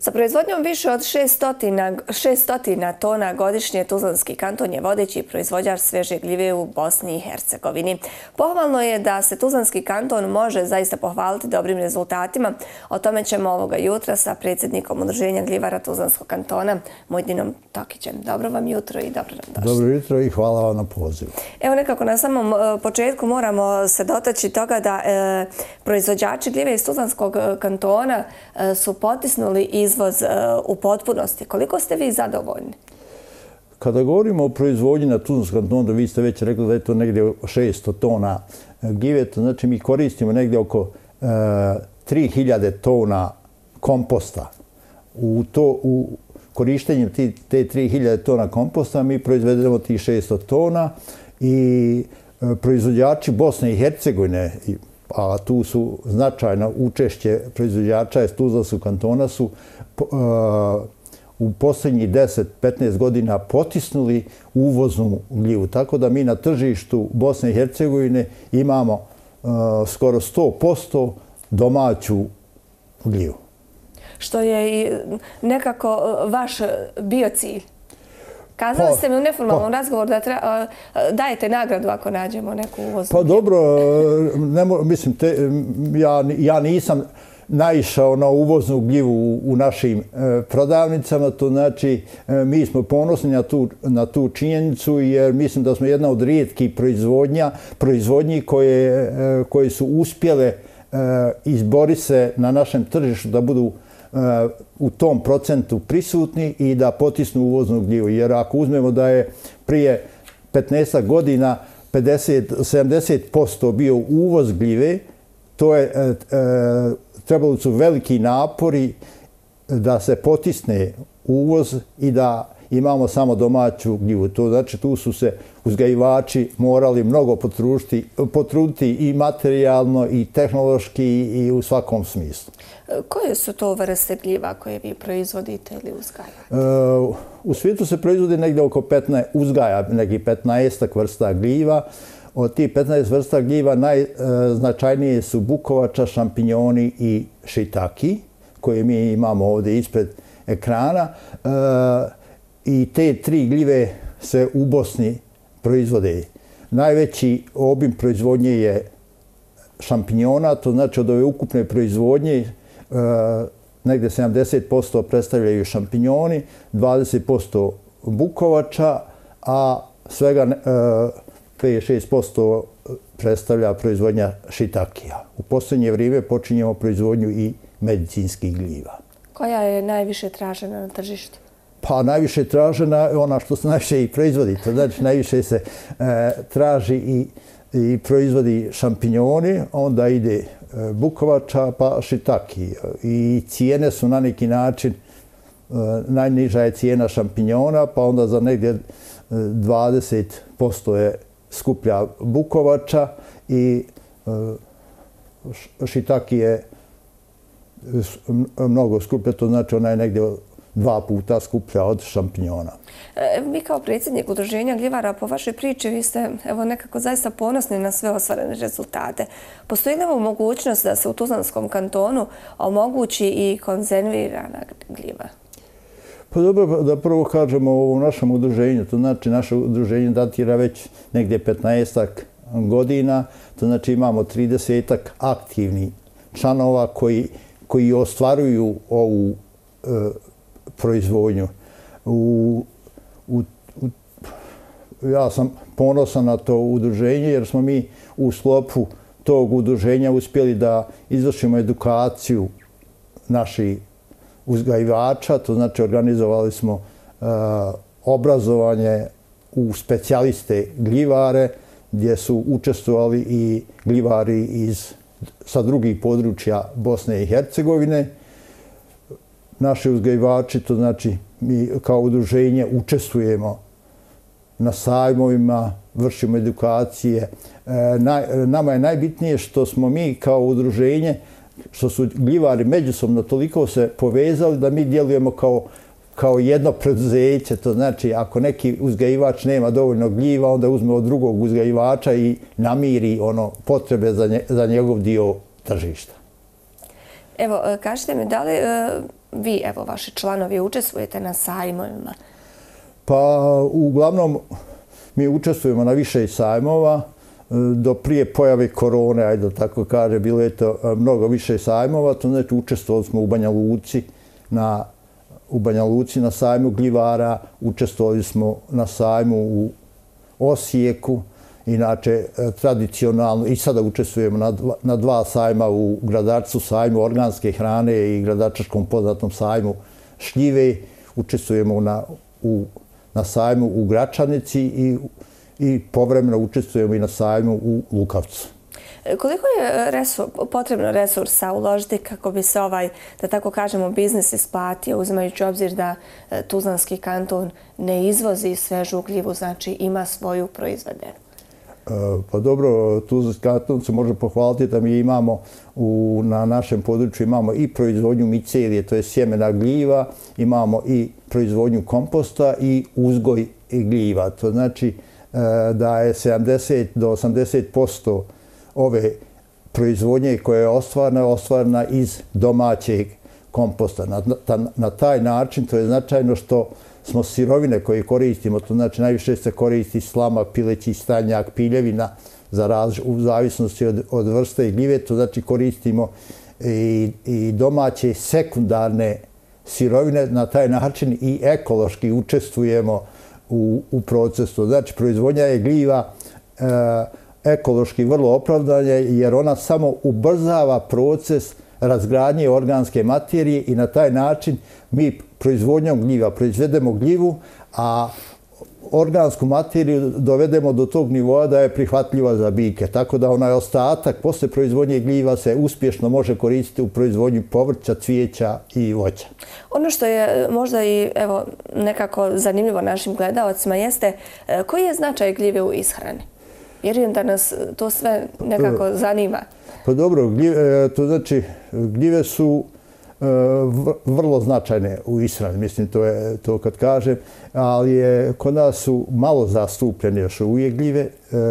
Sa proizvodnjom više od 600 tona godišnje, Tuzlanski kanton je vodeći proizvođač sveže gljive u Bosni i Hercegovini. Pohvalno je da se Tuzlanski kanton može zaista pohvaliti dobrim rezultatima. O tome ćemo ovoga jutra sa predsjednikom Udruženja gljivara Tuzlanskog kantona, Mujdinom Tokićem. Dobro vam jutro i dobro nam došli. Dobro jutro i hvala vam na pozivu. Evo nekako na samom početku moramo se dotaći toga da proizvođači gljive iz Tuzlanskog kantona su potisnuli izvoz u potpunosti. Koliko ste vi zadovoljni? Kada govorimo o proizvodnji na Tuzlanskom kantonu, vi ste već rekli da je to negdje 600 tona gljive, to znači mi koristimo negdje oko 3000 tona komposta. U korištenjem te 3000 tona komposta mi proizvedemo tih 600 tona i proizvođači Bosne i Hercegovine, a tu su značajno učešće proizvođača iz Tuzlanskog kantona su u posljednjih 10-15 godina potisnuli uvoznu gljivu. Tako da mi na tržištu Bosne i Hercegovine imamo skoro 100% domaću gljivu. Što je i nekako vaš bio cilj. Kazali ste mi u neformalnom razgovoru da dajete nagradu ako nađemo neku uvoznu. Pa dobro, mislim, ja nisam naišao na uvoznu gljivu u našim prodavnicama, to znači mi smo ponosni na tu činjenicu jer mislim da smo jedna od rijetkih proizvodnji koje su uspjele izboriti se na našem tržištu da budu u tom procentu prisutni i da potisnu uvoznu gljivu. Jer ako uzmemo da je prije 15 godina 70% bio uvoz gljive, trebali su veliki napori da se potisne uvoz i da imamo samo gljivu. To znači tu su se uzgajivači morali mnogo potruditi i materijalno i tehnološki i u svakom smislu. Koje su to vrste gljiva koje vi proizvodite ili uzgajate? U svijetu se proizvodi negdje oko 15 vrsta gljiva. Od tih 15 vrsta gljiva najznačajnije su bukovača, šampinjoni i šitaki, koje mi imamo ovdje ispred ekrana. I te tri gljive se u Bosni proizvode. Najveći obim proizvodnje je šampinjona, to znači od ove ukupne proizvodnje negdje 70% predstavljaju šampinjoni, 20% bukovača, a svega 5-6% predstavlja proizvodnja šitakija. U posljednje vrijeme počinjemo proizvodnju i medicinskih gljiva. Koja je najviše tražena na tržištu? Pa najviše tražena je ona što se najviše i proizvodi. To znači najviše se traži i proizvodi šampinjoni, onda ide bukovača pa šitaki. I cijene su na neki način, najniža je cijena šampinjona, pa onda za negdje 20% je skuplja bukovača i šitaki je mnogo skuplja, to znači ona je negdje 2 puta skuplja od šampinjona. Vi kao predsjednik Udruženja gljivara, po vašoj priči, vi ste nekako zaista ponosni na sve ostvarene rezultate. Postoji li mogućnost da se u Tuzlanskom kantonu omogući i konzervirana gljiva? Pa dobro, da prvo kažemo o našem udruženju. To znači naše udruženje datira već negdje 15 godina. To znači imamo 30 aktivnih članova koji ostvaruju ovu proizvodnju. Ja sam ponosan na to udruženje jer smo mi u sklopu tog udruženja uspjeli da izvršimo edukaciju naših uzgajivača, to znači organizovali smo obrazovanje u specijaliste gljivare gdje su učestvovali i gljivari sa drugih područja Bosne i Hercegovine. Naši uzgajivači, to znači mi kao udruženje učestvujemo na sajmovima, vršimo edukacije. Nama je najbitnije što smo mi kao udruženje, što su gljivari međusobno toliko se povezali da mi djelujemo kao jedno preduzeće. To znači ako neki uzgajivač nema dovoljno gljiva, onda uzme od drugog uzgajivača i namiri potrebe za njegov dio tržišta. Evo, kažite mi, da li vi, evo, vaši članovi, učestvujete na sajmovima? Pa, uglavnom, mi učestvujemo na više sajmova. Do prije pojave korone, ajde da tako kaže, bilo je to mnogo više sajmova. To znači, učestvovali smo u Banja Luci na sajmu gljivara, učestvovali smo na sajmu u Osijeku, inače tradicionalno, i sada učestvujemo na 2 sajma u Gradačcu, sajmu organske hrane i gradačačkom poznatom sajmu šljive. Učestvujemo na sajmu u Gračanici i povremeno učestvujemo i na sajmu u Lukavcu. Koliko je potrebno resursa uložiti kako bi se da tako kažemo, biznis isplatio, uzimajući obzir da Tuzlanski kanton ne izvozi svežu gljivu, znači ima svoju proizvedenu? Pa dobro, Tuzlanski kanton se može pohvaliti da mi imamo na našem području imamo i proizvodnju micelije, to je sjemena gljiva, imamo i proizvodnju komposta i uzgoj gljiva. To znači da je 70 do 80% ove proizvodnje koja je ostvarena iz domaćeg komposta. Na taj način to je značajno što smo sirovine koje koristimo, to znači najviše se koristi slama, pileći stanjak, piljevina u zavisnosti od vrste gljive, to znači koristimo i domaće sekundarne sirovine, na taj način i ekološki učestvujemo u procesu. Znači, proizvodnja je gljiva ekološki vrlo opravdana jer ona samo ubrzava proces razgradnje organske materije i na taj način mi proizvodnjom gljiva proizvedemo gljivu, a organsku materiju dovedemo do tog nivoa da je prihvatljiva za biljke. Tako da onaj ostatak posle proizvodnje gljiva se uspješno može koristiti u proizvodnji povrća, cvijeća i voća. Ono što je možda i nekako zanimljivo našim gledaocima jeste koji je značaj gljive u ishrani? Vjerujem da nas to sve nekako zanima. Pa dobro, to znači gljive su vrlo značajne u ishrani, mislim to kad kažem, ali kod nas su malo zastupljene još uvijek gljive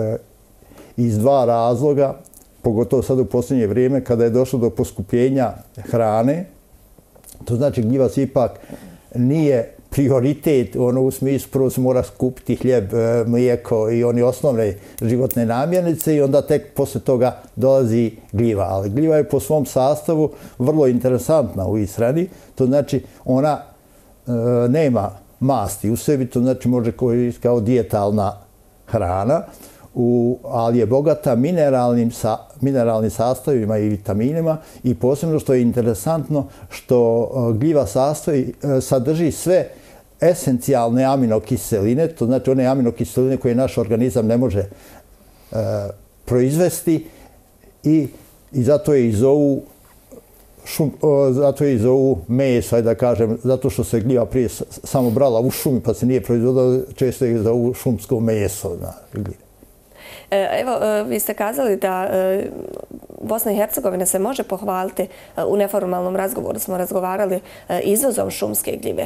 iz 2 razloga, pogotovo sad u posljednje vrijeme kada je došlo do poskupljenja hrane. To znači gljiva se ipak nije prioritet, u smislu prvo se mora skupiti hljeb, mlijeko i oni osnovne životne namirnice i onda tek posle toga dolazi gljiva. Ali gljiva je po svom sastavu vrlo interesantna u ishrani, to znači ona nema masti u sebi, to znači može koristiti kao dijetalna hrana, ali je bogata mineralnim sastavima i vitaminima i posebno što je interesantno što gljiva sadrži sve esencijalne aminokiseline, to znači one aminokiseline koje naš organizam ne može proizvesti i zato je i zovu meso, da kažem, zato što se gljiva prije samo brala u šumi pa se nije proizvodila, često je zovu šumsko meso. Evo, vi ste kazali da Bosna i Hercegovina se može pohvaliti, u neformalnom razgovoru smo razgovarali, izvozom šumske gljive.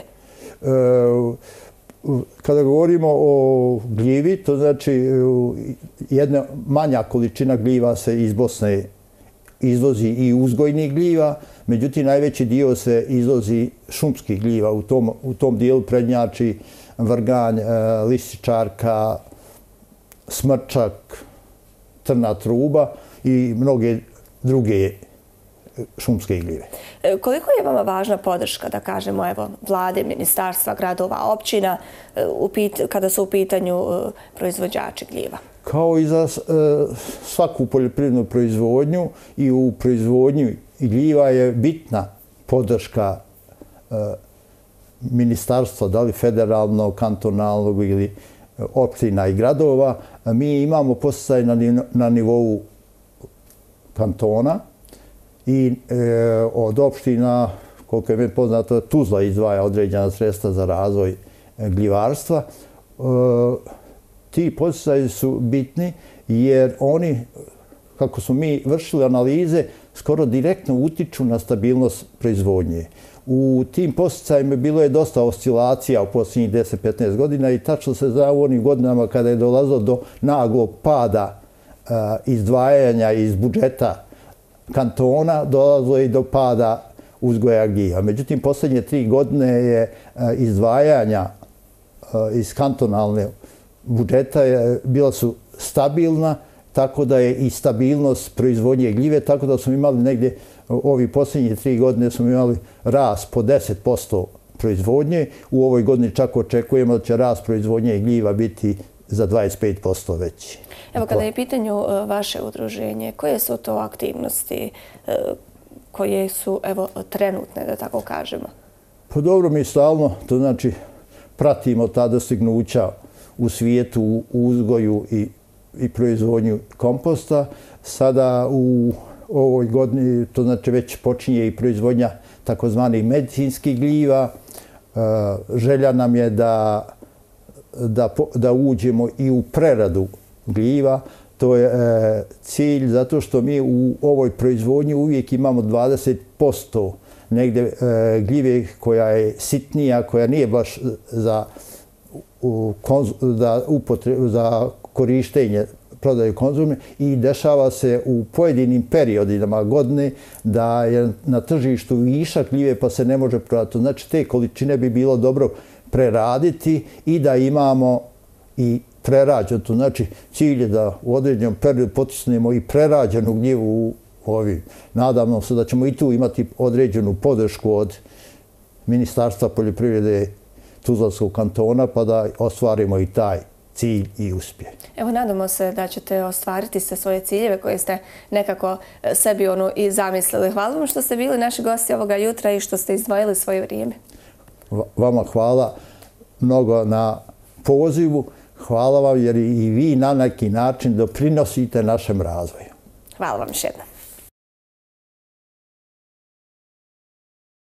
Kada govorimo o gljivi, to znači jedna manja količina gljiva se iz Bosne izvozi i uzgojnih gljiva, međutim najveći dio se izvozi šumskih gljiva. U tom dijelu prednjači vrganj, lističarka, smrčak, trna truba i mnoge druge šumske gljive. Koliko je vama važna podrška, da kažemo, vlade, ministarstva, gradova, općina, kada su u pitanju proizvođači gljiva? Kao i za svaku poljoprivrednu proizvodnju i u proizvodnji gljiva je bitna podrška ministarstva, da li federalnog, kantonalnog ili općina i gradova. Mi imamo podsticaj na nivou kantona i od opština, koliko je meni poznato, Tuzla izdvaja određena sredstva za razvoj gljivarstva. Ti podsticaji su bitni jer oni, kako smo mi vršili analize, skoro direktno utiču na stabilnost proizvodnje. U tim podsticajima bilo je dosta oscilacija u posljednjih 10-15 godina i tačno se zna u onim godinama kada je dolazilo do naglog pada izdvajanja iz budžeta kantona dolazilo i do pada uzgoja gljiva. Međutim, posljednje 3 godine je izdvajanja iz kantonalne budžeta bila su stabilna, tako da je i stabilnost proizvodnje gljive, tako da smo imali negdje, ovi posljednje 3 godine smo imali rast po 10% proizvodnje. U ovoj godini čak očekujemo da će rast proizvodnje gljiva biti za 25% veći. Evo, kada je pitanju vaše udruženje, koje su to aktivnosti koje su trenutne, da tako kažemo? Pa dobro, mi stalno, to znači, pratimo ta dostignuća u svijetu, u uzgoju i proizvodnju komposta. Sada u ovoj godini, to znači već počinje i proizvodnja takozvanih medicinskih gljiva. Želja nam je da uđemo i u preradu gljiva. To je cilj zato što mi u ovoj proizvodnji uvijek imamo 20% negdje gljive koja je sitnija, koja nije baš za korištenje, prodaju konzume, i dešava se u pojedinim periodima godine da je na tržištu višak gljive pa se ne može prodati. Znači, te količine bi bilo dobro preraditi i da imamo i prerađeno. Znači, cilj je da u određenom periodu potisnemo i prerađenu gljivu u ovim. Nadamo se da ćemo i tu imati određenu podršku od Ministarstva poljoprivrede Tuzlanskog kantona, pa da ostvarimo i taj cilj i uspjeh. Evo, nadamo se da ćete ostvariti sve svoje ciljeve koje ste nekako sebi i zamislili. Hvala vam što ste bili naši gosti ovoga jutra i što ste izdvojili svoje vrijeme. Vama hvala mnogo na pozivu. Hvala vam jer i vi na neki način doprinosite našem razvoju. Hvala vam još jednom.